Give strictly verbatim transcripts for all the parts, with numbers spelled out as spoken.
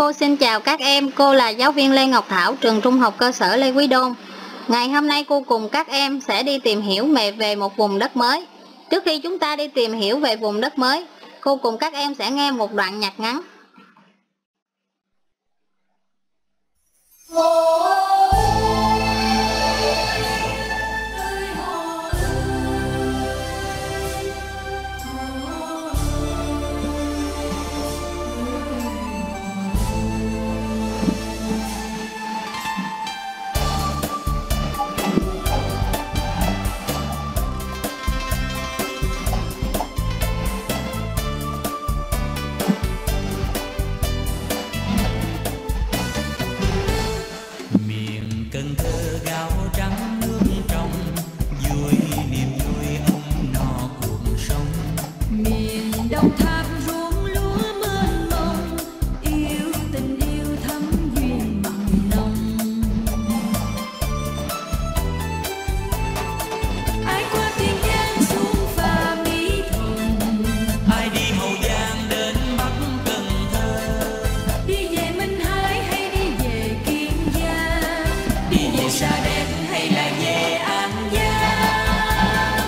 Cô xin chào các em, cô là giáo viên Lê Ngọc Thảo, trường Trung học cơ sở Lê Quý Đôn. Ngày hôm nay cô cùng các em sẽ đi tìm hiểu về một vùng đất mới. Trước khi chúng ta đi tìm hiểu về vùng đất mới, cô cùng các em sẽ nghe một đoạn nhạc ngắn. Cần Thơ gạo trắng nước trong vui niềm vui ấm no cuộc sống. Miền Đồng Tháp ruộng lúa mênh mông, yêu tình yêu thắm duyên mặn nồng. Ai qua Tiền Giang xuống pha Mỹ Thuận, Ai đi Hậu Giang đến Bắc Cần Thơ, đi về Minh Hải hay đi về Kiên Giang, đi về Sa Đéc hay là về An Giang.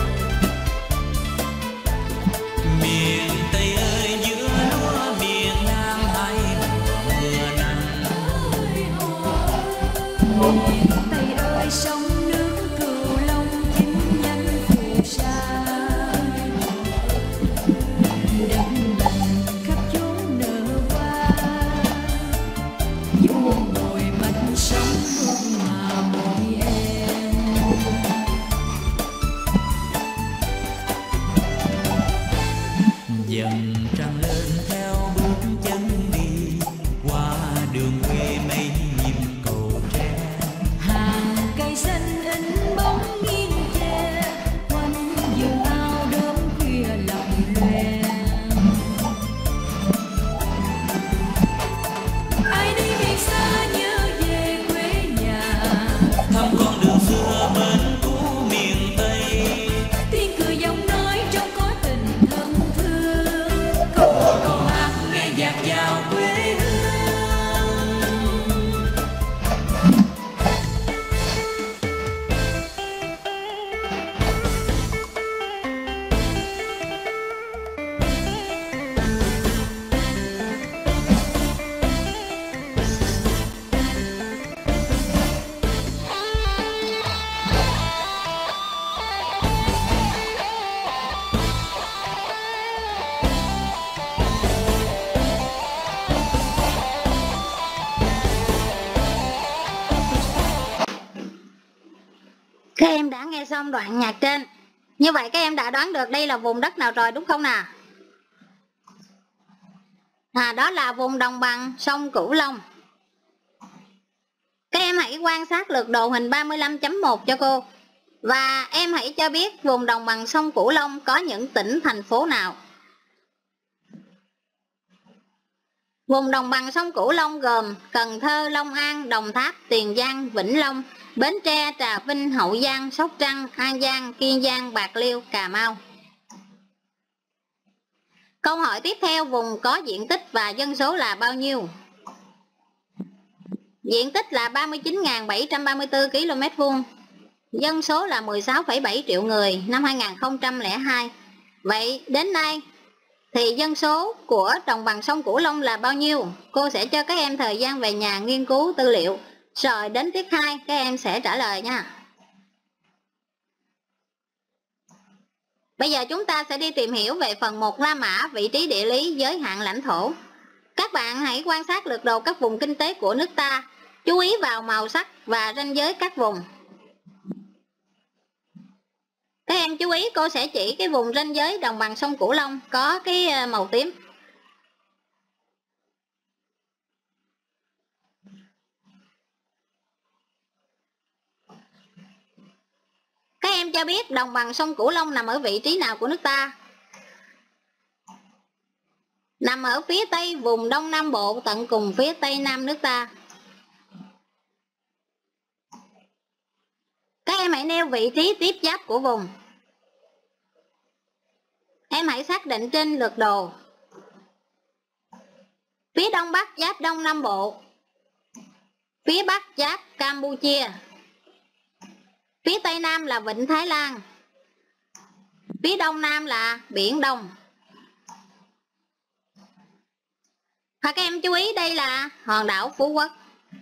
Miền Tây ơi giữa lúa miền Nam hai mùa nắng. miền Tây ơi sông nước Cửu Long chính nhân phù sa. Đất lành khắp chốn nở hoa, dù ngồi mạch sóng hương mà mỗi em. Dần trăng lên theo bước chân đi, qua đường quê mây nhịp cầu tre. Hàng cây xanh in bóng nghiêng tre, quanh vườn ao đốm khuya lộng lòe. Ai đi biệt xa nhớ về quê nhà, Thăm con đường xưa bên cũ miền Tây. tiếng cười giọng nói trong có tình thân thương. Câu hò câu hát Nghe dạt dào quê hương. Các em đã nghe xong đoạn nhạc trên. Như vậy các em đã đoán được đây là vùng đất nào rồi đúng không nào? À, đó là vùng đồng bằng sông Cửu Long. Các em hãy quan sát lược đồ hình ba mươi lăm chấm một cho cô. Và em hãy cho biết vùng đồng bằng sông Cửu Long có những tỉnh, thành phố nào. Vùng đồng bằng sông Cửu Long gồm Cần Thơ, Long An, Đồng Tháp, Tiền Giang, Vĩnh Long, Bến Tre, Trà Vinh, Hậu Giang, Sóc Trăng, An Giang, Kiên Giang, Bạc Liêu, Cà Mau. Câu hỏi tiếp theo, vùng có diện tích và dân số là bao nhiêu? Diện tích là ba mươi chín nghìn bảy trăm ba mươi tư ki lô mét vuông. Dân số là mười sáu phẩy bảy triệu người năm hai nghìn không trăm lẻ hai. Vậy đến nay thì dân số của đồng bằng sông Cửu Long là bao nhiêu? Cô sẽ cho các em thời gian về nhà nghiên cứu tư liệu. Rồi đến tiết hai các em sẽ trả lời nha. Bây giờ chúng ta sẽ đi tìm hiểu về phần một La Mã, vị trí địa lý, giới hạn lãnh thổ. Các bạn hãy quan sát lược đồ các vùng kinh tế của nước ta. Chú ý vào màu sắc và ranh giới các vùng. Các em chú ý, cô sẽ chỉ cái vùng ranh giới đồng bằng sông Cửu Long có cái màu tím. Các em cho biết đồng bằng sông Cửu Long nằm ở vị trí nào của nước ta? Nằm ở phía tây vùng Đông Nam Bộ, tận cùng phía tây nam nước ta. Các em hãy nêu vị trí tiếp giáp của vùng. Em hãy xác định trên lược đồ. Phía Đông Bắc giáp Đông Nam Bộ, phía Bắc giáp Campuchia, phía Tây Nam là Vịnh Thái Lan, phía Đông Nam là Biển Đông. Và các em chú ý đây là hòn đảo Phú Quốc.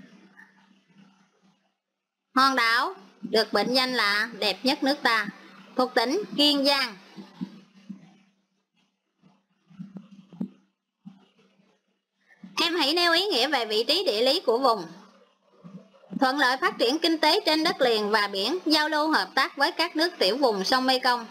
Hòn đảo được mệnh danh là đẹp nhất nước ta, thuộc tỉnh Kiên Giang. Em hãy nêu ý nghĩa về vị trí địa lý của vùng. Thuận lợi phát triển kinh tế trên đất liền và biển, giao lưu hợp tác với các nước tiểu vùng sông Mekong.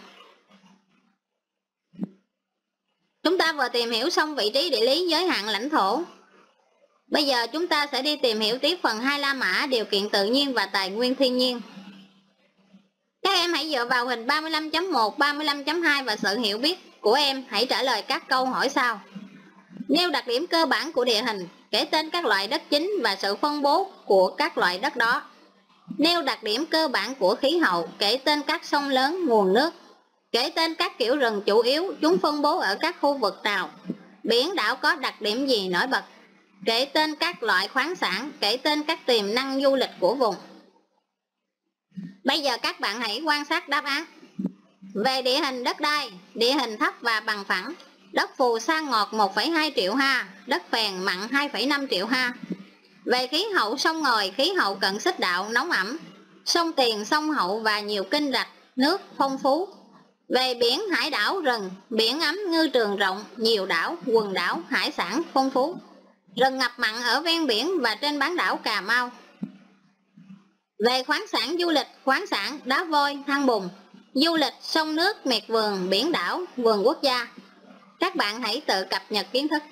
Chúng ta vừa tìm hiểu xong vị trí địa lý, giới hạn lãnh thổ. Bây giờ chúng ta sẽ đi tìm hiểu tiếp phần hai La Mã, điều kiện tự nhiên và tài nguyên thiên nhiên. Các em hãy dựa vào hình ba mươi lăm chấm một, ba mươi lăm chấm hai và sự hiểu biết của em hãy trả lời các câu hỏi sau. Nêu đặc điểm cơ bản của địa hình, kể tên các loại đất chính và sự phân bố của các loại đất đó. Nêu đặc điểm cơ bản của khí hậu, kể tên các sông lớn, nguồn nước. Kể tên các kiểu rừng chủ yếu, chúng phân bố ở các khu vực nào. Biển đảo có đặc điểm gì nổi bật. Kể tên các loại khoáng sản, kể tên các tiềm năng du lịch của vùng. Bây giờ các bạn hãy quan sát đáp án. Về địa hình đất đai, địa hình thấp và bằng phẳng. Đất phù sa ngọt một phẩy hai triệu ha, đất phèn mặn hai phẩy năm triệu ha. Về khí hậu sông ngòi, khí hậu cận xích đạo, nóng ẩm. Sông Tiền, sông Hậu và nhiều kênh rạch, nước phong phú. Về biển, hải đảo, rừng, biển ấm, ngư trường rộng, nhiều đảo, quần đảo, hải sản phong phú. Rừng ngập mặn ở ven biển và trên bán đảo Cà Mau. Về khoáng sản du lịch, khoáng sản, đá vôi, than bùn. Du lịch, sông nước, miệt vườn, biển đảo, vườn quốc gia. Các bạn hãy tự cập nhật kiến thức.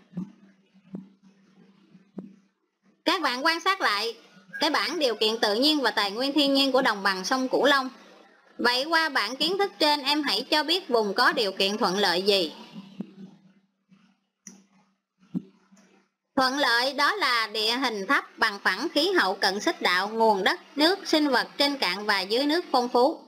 Các bạn quan sát lại cái bảng điều kiện tự nhiên và tài nguyên thiên nhiên của đồng bằng sông Cửu Long. Vậy qua bảng kiến thức trên, em hãy cho biết vùng có điều kiện thuận lợi gì. Thuận lợi đó là địa hình thấp, bằng phẳng, khí hậu cận xích đạo, nguồn đất, nước, sinh vật trên cạn và dưới nước phong phú.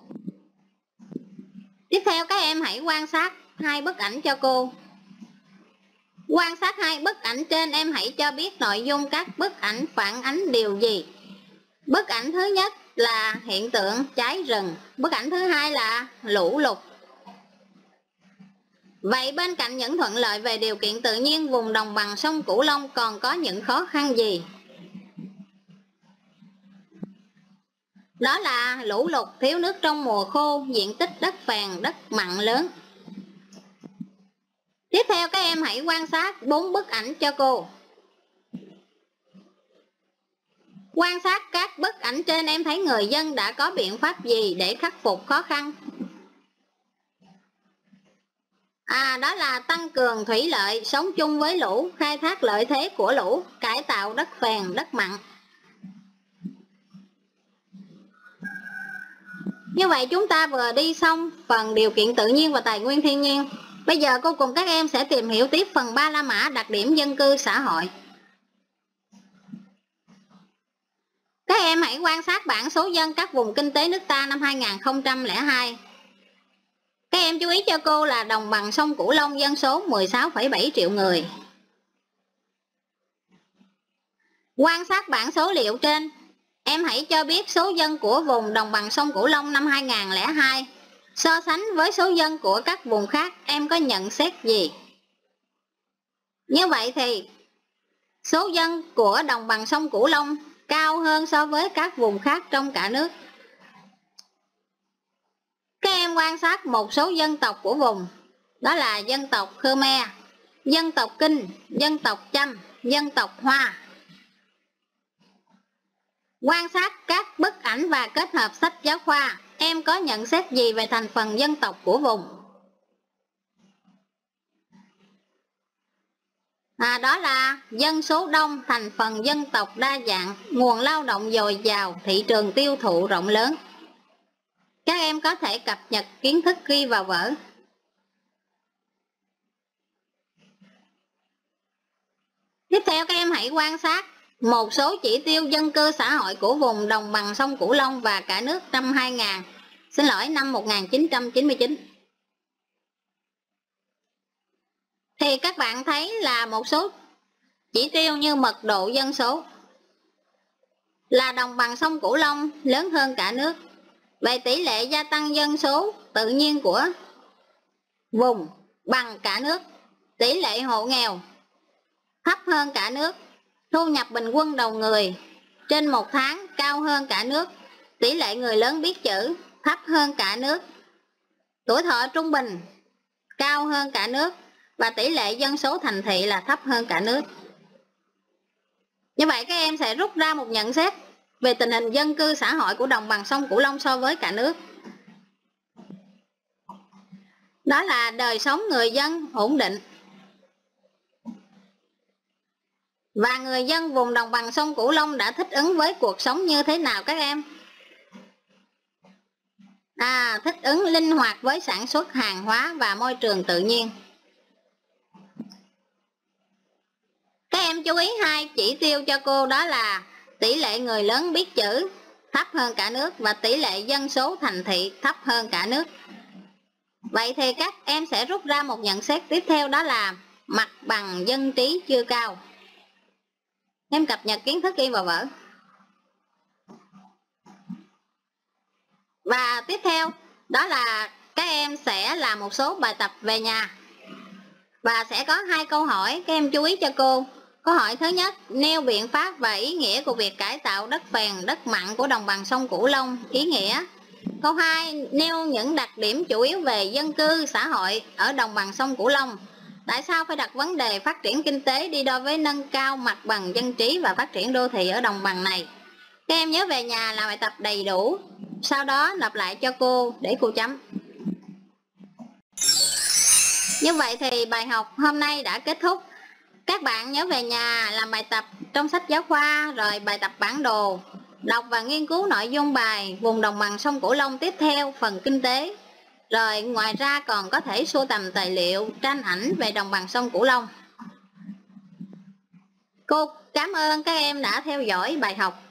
Tiếp theo các em hãy quan sát hai bức ảnh cho cô. Quan sát hai bức ảnh trên, em hãy cho biết nội dung các bức ảnh phản ánh điều gì. Bức ảnh thứ nhất là hiện tượng cháy rừng, bức ảnh thứ hai là lũ lụt. Vậy bên cạnh những thuận lợi về điều kiện tự nhiên, vùng đồng bằng sông Cửu Long còn có những khó khăn gì? Đó là lũ lụt, thiếu nước trong mùa khô, diện tích đất phèn, đất mặn lớn. Tiếp theo các em hãy quan sát bốn bức ảnh cho cô. Quan sát các bức ảnh trên, em thấy người dân đã có biện pháp gì để khắc phục khó khăn? À, đó là tăng cường thủy lợi, sống chung với lũ, khai thác lợi thế của lũ, cải tạo đất phèn, đất mặn. Như vậy chúng ta vừa đi xong phần điều kiện tự nhiên và tài nguyên thiên nhiên. Bây giờ cô cùng các em sẽ tìm hiểu tiếp phần ba La Mã, đặc điểm dân cư xã hội. Các em hãy quan sát bảng số dân các vùng kinh tế nước ta năm hai nghìn không trăm lẻ hai. Các em chú ý cho cô là đồng bằng sông Cửu Long dân số mười sáu phẩy bảy triệu người. Quan sát bảng số liệu trên, em hãy cho biết số dân của vùng đồng bằng sông Cửu Long năm hai nghìn không trăm lẻ hai. So sánh với số dân của các vùng khác, em có nhận xét gì? Như vậy thì số dân của đồng bằng sông Cửu Long cao hơn so với các vùng khác trong cả nước. Các em quan sát một số dân tộc của vùng, đó là dân tộc Khmer, dân tộc Kinh, dân tộc Chăm, dân tộc Hoa. Quan sát các bức ảnh và kết hợp sách giáo khoa, em có nhận xét gì về thành phần dân tộc của vùng? À, đó là dân số đông, thành phần dân tộc đa dạng, nguồn lao động dồi dào, thị trường tiêu thụ rộng lớn. Các em có thể cập nhật kiến thức ghi vào vở. Tiếp theo các em hãy quan sát một số chỉ tiêu dân cư xã hội của vùng đồng bằng sông Cửu Long và cả nước năm hai nghìn, xin lỗi năm một nghìn chín trăm chín mươi chín. Thì các bạn thấy là một số chỉ tiêu như mật độ dân số là đồng bằng sông Cửu Long lớn hơn cả nước. Về tỷ lệ gia tăng dân số tự nhiên của vùng bằng cả nước, tỷ lệ hộ nghèo thấp hơn cả nước, thu nhập bình quân đầu người trên một tháng cao hơn cả nước, tỷ lệ người lớn biết chữ thấp hơn cả nước, tuổi thọ trung bình cao hơn cả nước, và tỷ lệ dân số thành thị là thấp hơn cả nước. Như vậy các em sẽ rút ra một nhận xét về tình hình dân cư xã hội của đồng bằng sông Cửu Long so với cả nước. Đó là đời sống người dân ổn định. Và người dân vùng đồng bằng sông Cửu Long đã thích ứng với cuộc sống như thế nào các em? À, thích ứng linh hoạt với sản xuất hàng hóa và môi trường tự nhiên. Các em chú ý hai chỉ tiêu cho cô, đó là tỷ lệ người lớn biết chữ thấp hơn cả nước và tỷ lệ dân số thành thị thấp hơn cả nước. Vậy thì các em sẽ rút ra một nhận xét tiếp theo, đó là mặt bằng dân trí chưa cao. Em cập nhật kiến thức ghi vào vở. Và tiếp theo đó là các em sẽ làm một số bài tập về nhà. Và sẽ có hai câu hỏi, các em chú ý cho cô. Câu hỏi thứ nhất, nêu biện pháp và ý nghĩa của việc cải tạo đất phèn, đất mặn của đồng bằng sông Cửu Long, ý nghĩa. Câu hai, nêu những đặc điểm chủ yếu về dân cư, xã hội ở đồng bằng sông Cửu Long. Tại sao phải đặt vấn đề phát triển kinh tế đi đôi với nâng cao mặt bằng dân trí và phát triển đô thị ở đồng bằng này? Các em nhớ về nhà làm bài tập đầy đủ, sau đó lặp lại cho cô để cô chấm. Như vậy thì bài học hôm nay đã kết thúc. Các bạn nhớ về nhà làm bài tập trong sách giáo khoa, rồi bài tập bản đồ, đọc và nghiên cứu nội dung bài vùng đồng bằng sông Cửu Long tiếp theo phần kinh tế. Rồi ngoài ra còn có thể sưu tầm tài liệu, tranh ảnh về đồng bằng sông Cửu Long. Cô cảm ơn các em đã theo dõi bài học.